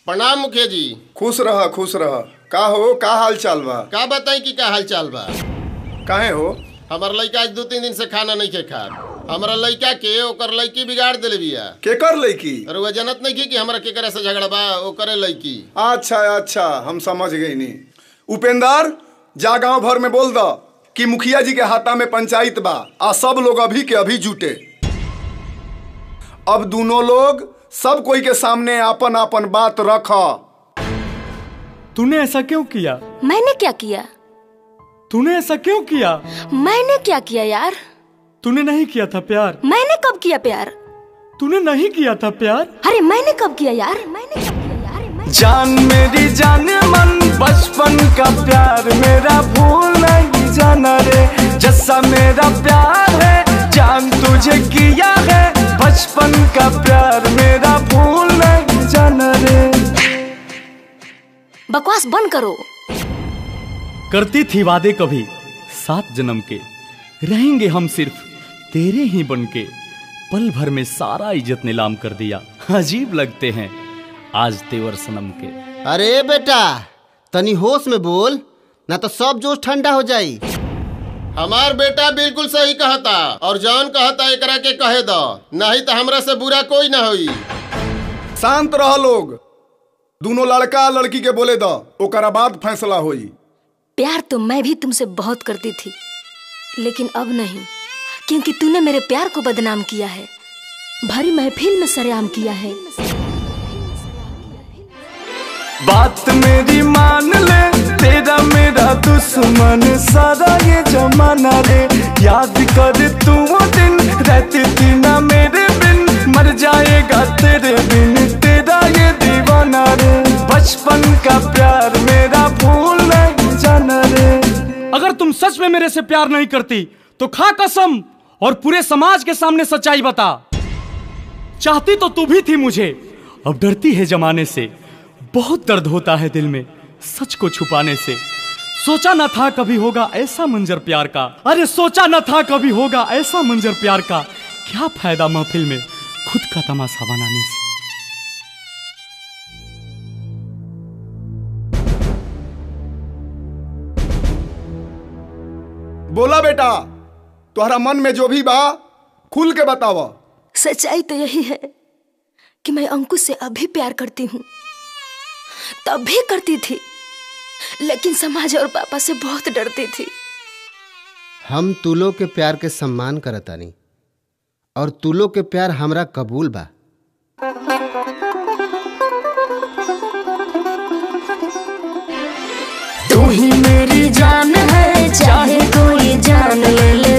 प्रणाम मुखिया जी। खुश रह खुश रह। का हो, का हाल चाल बा? का बताई कि का हाल चाल बा? काहे हो? हमार लड़का आज 2-3 दिन से खाना नहीं खे खा। हमारा लड़का के ओकर लड़की बिगाड़ देले बिया। केकर लड़की? अरे वो जनत नहीं की कि हमरा केकरा से झगड़ा बा, ओकरे लड़की। अच्छा अच्छा, हम समझ गई नी। उपेंद्र, जा गांव भर में बोल द कि मुखिया जी के हाथा में पंचायत बा आ सब लोग अभी के अभी जुटे। अब दोनों लोग सब कोई के सामने आपन आपन बात रख। तूने ऐसा क्यों किया? मैंने क्या किया? तूने ऐसा क्यों किया? मैंने क्या किया यार? तूने नहीं किया था प्यार? मैंने कब किया प्यार? तूने नहीं किया था प्यार? अरे मैंने कब किया यार? मैंने कब किया यार? जान मेरी जान मन बचपन का प्यार मेरा भूल नहीं जाना रे। जैसा मेरा प्यार है जान तुझे किया है, बचपन का प्यार मेरा भूल नहीं जाना रे। बकवास बंद करो। करती थी वादे कभी 7 जन्म के, रहेंगे हम सिर्फ तेरे ही बनके। पल भर में सारा इज्जत नीलाम कर दिया, अजीब लगते हैं आज तेवर सनम के। अरे बेटा तनी होश में बोल, ना तो सब जोश ठंडा हो जाई। हमार बेटा बिल्कुल सही कहता और जौन कहता एकरा के कहे दो, नहीं तो हमरा से बुरा कोई ना होई। शांत रह लोग। दोनों लड़का लड़की के बोले द, ओकरा बाद फैसला होई। प्यार तो मैं भी तुमसे बहुत करती थी, लेकिन अब नहीं, क्योंकि तूने मेरे प्यार को बदनाम किया है, भरी महफिल में सरेआम किया है। बात मेरी मान ले, तेरा मेरा दुश्मन सारा ये जमाना रे। याद कर तू वो दिन रहती थी ना मेरे बिन, मर जाएगा तेरे बिन तेरा ये दीवाना रे। बचपन का प्यार मेरा भूल नहीं जाना रे। अगर तुम सच में मेरे से प्यार नहीं करती तो खा कसम और पूरे समाज के सामने सच्चाई बता। चाहती तो तू भी थी मुझे, अब डरती है जमाने से। बहुत दर्द होता है दिल में सच को छुपाने से। सोचा न था कभी होगा ऐसा मंजर प्यार का, अरे सोचा न था कभी होगा ऐसा मंजर प्यार का। क्या फायदा महफिल में खुद का तमाशा बनाने से। बोला बेटा, तुम्हारा मन में जो भी बा खुल के बतावा। सच्चाई तो यही है कि मैं अंकुश से अभी प्यार करती हूँ, तब भी करती थी, लेकिन समाज और पापा से बहुत डरती थी। हम तुलो के प्यार के सम्मान करतानी और तुलो के प्यार हमरा कबूल बा। तू ही मेरी जान है, चाहे कोई जान ले ले।